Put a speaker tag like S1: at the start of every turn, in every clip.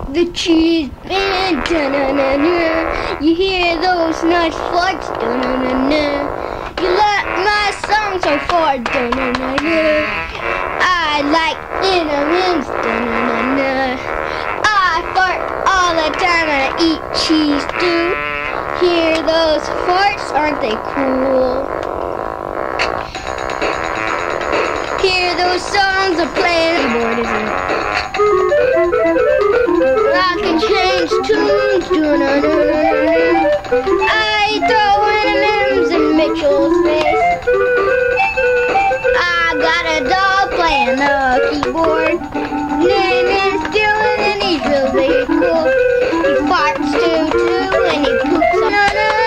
S1: the cheese band, da-na-na-na. You hear those nice farts, da-na-na-na. You like my song so far, da-na-na-na. I like M&M's, da-na-na-na. I fart all the time and I eat cheese too. Hear those farts, aren't they cool? Hear those songs are playing. Keyboard, isn't it? I can change tunes. I throw M&M's in Mitchell's face. I got a dog playing the keyboard. Name is Dylan and he's really cool. He farts too and he poops on.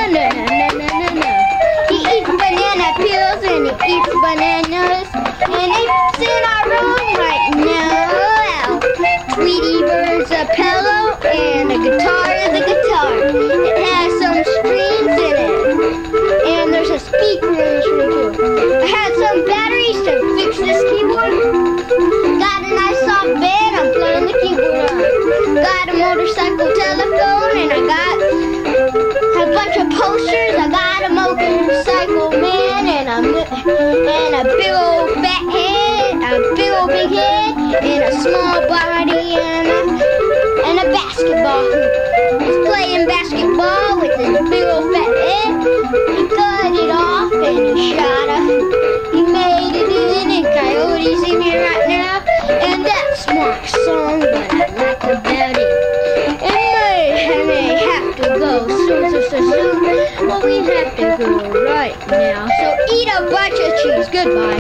S1: He eats banana peels and he eats bananas. And it's in our room right now. Tweety Bird's a pillow and a guitar is a guitar. It has some strings in it. And there's a speaker in this room too. I had some batteries to fix this keyboard. Got a nice soft bed, I'm playing the keyboard on. Got a motorcycle telephone and I got a bunch of posters. I got a motorcycle man and a big old fat head, a big old big head, and a small body and a basketball hoop. He's playing basketball with his big old fat head. He cut it off and he shot a hoop. He made it in and Coyote's in here right now. And that's my song, but I like about it. And may have to go soon. Well, we have to go right now. So eat a bunch of cheese. Goodbye.